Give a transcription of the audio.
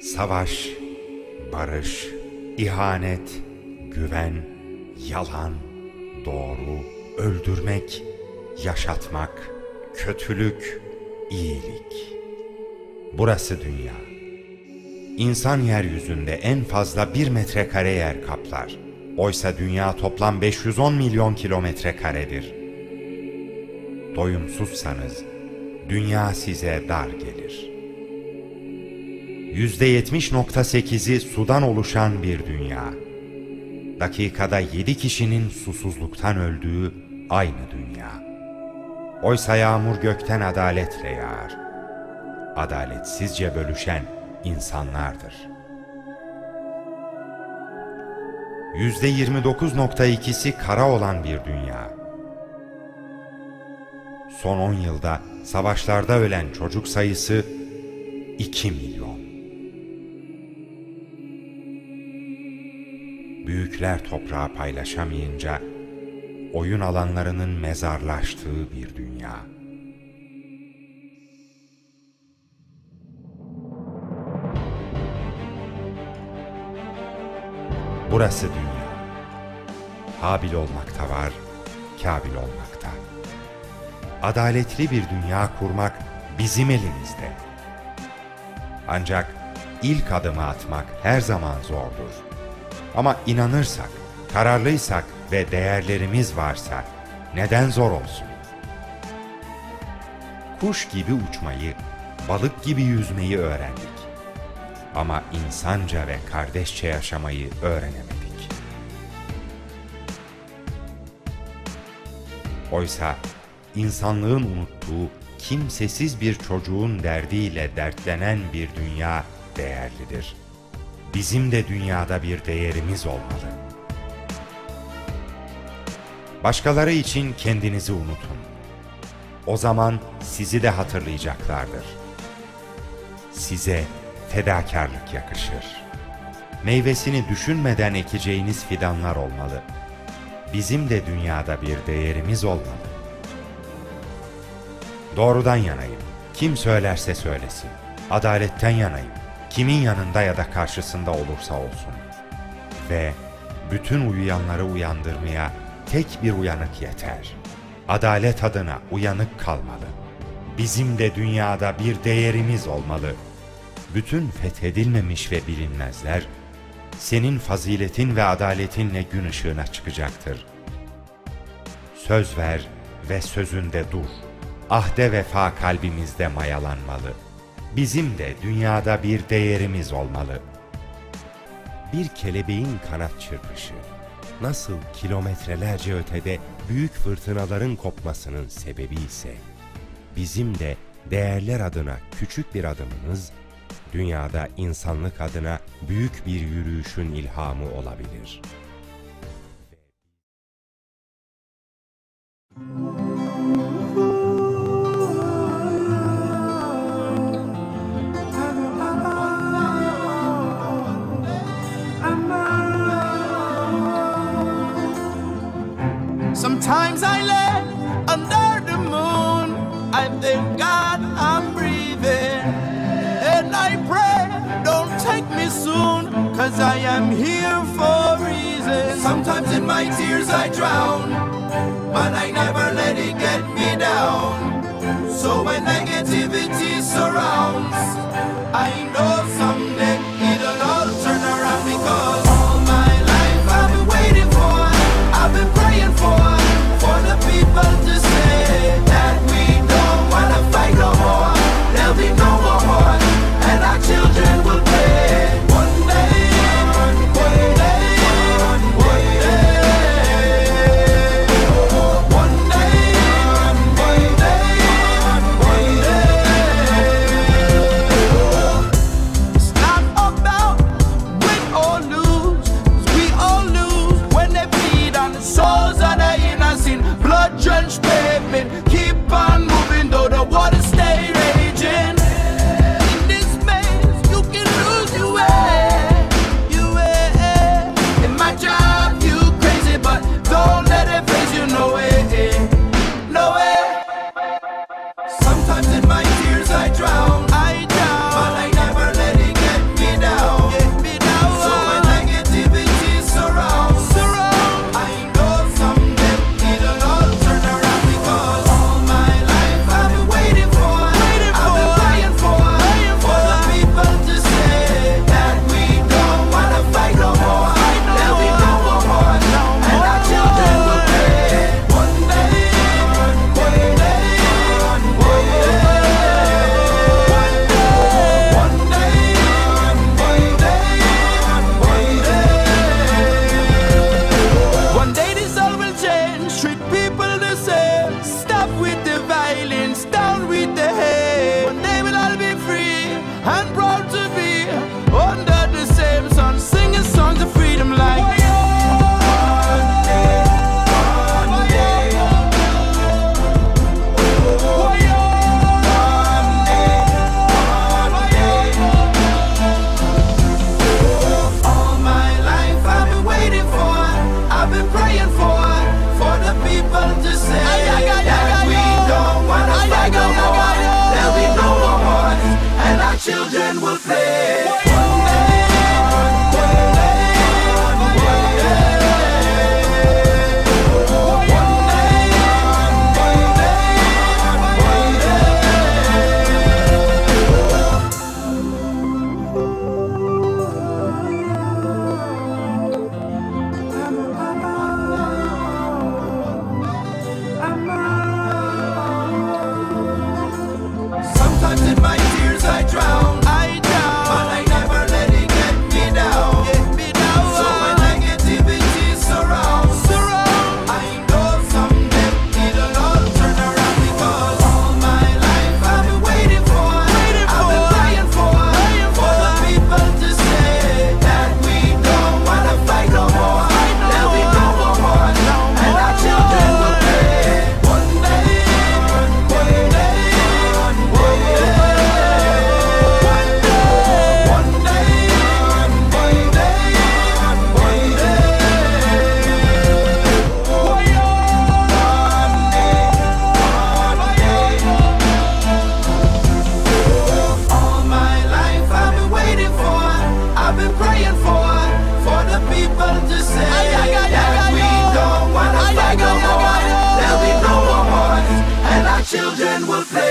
Savaş, barış, ihanet, güven, yalan, doğru, öldürmek, yaşatmak, kötülük, iyilik. Burası dünya. İnsan yeryüzünde en fazla 1 metrekare yer kaplar. Oysa dünya toplam 510 milyon kilometre karedir. Doyumsuzsanız dünya size dar gelir. %70.8'i sudan oluşan bir dünya. Dakikada 7 kişinin susuzluktan öldüğü aynı dünya. Oysa yağmur gökten adaletle yağar. Adaletsizce bölüşen insanlardır. %29.2'si kara olan bir dünya. Son 10 yılda savaşlarda ölen çocuk sayısı 2 milyon. Büyükler toprağı paylaşamayınca oyun alanlarının mezarlaştığı bir dünya. Burası dünya. Habil olmakta var, Kabil olmakta. Adaletli bir dünya kurmak bizim elimizde. Ancak ilk adımı atmak her zaman zordur. Ama inanırsak, kararlıysak ve değerlerimiz varsa neden zor olsun? Kuş gibi uçmayı, balık gibi yüzmeyi öğrendik. Ama insanca ve kardeşçe yaşamayı öğrenemedik. Oysa insanlığın unuttuğu kimsesiz bir çocuğun derdiyle dertlenen bir dünya değerlidir. Bizim de dünyada bir değerimiz olmalı. Başkaları için kendinizi unutun. O zaman sizi de hatırlayacaklardır. Size fedakarlık yakışır. Meyvesini düşünmeden ekeceğiniz fidanlar olmalı. Bizim de dünyada bir değerimiz olmalı. Doğrudan yanayım. Kim söylerse söylesin. Adaletten yanayım. Kimin yanında ya da karşısında olursa olsun. Ve bütün uyuyanları uyandırmaya tek bir uyanık yeter. Adalet adına uyanık kalmalı. Bizim de dünyada bir değerimiz olmalı. Bütün fethedilmemiş ve bilinmezler, senin faziletin ve adaletinle gün ışığına çıkacaktır. Söz ver ve sözünde dur. Ahde vefa kalbimizde mayalanmalı. Bizim de dünyada bir değerimiz olmalı. Bir kelebeğin kanat çırpışı, nasıl kilometrelerce ötede büyük fırtınaların kopmasının sebebi ise, bizim de değerler adına küçük bir adımımız, dünyada insanlık adına büyük bir yürüyüşün ilhamı olabilir. Sometimes I lay under the moon, I thank God I'm breathing, and I pray don't take me soon, 'cause I am here for a reason. Sometimes in my tears I drown, but I never let it get me down. So when negativity surrounds, I know someday it'll all turn around, because all my life I've been waiting for, I've been praying for the people to say that we don't wanna fight no more. There'll be no more war, and our children will play. One day, one day, one day, one day, one day, one day. children will play.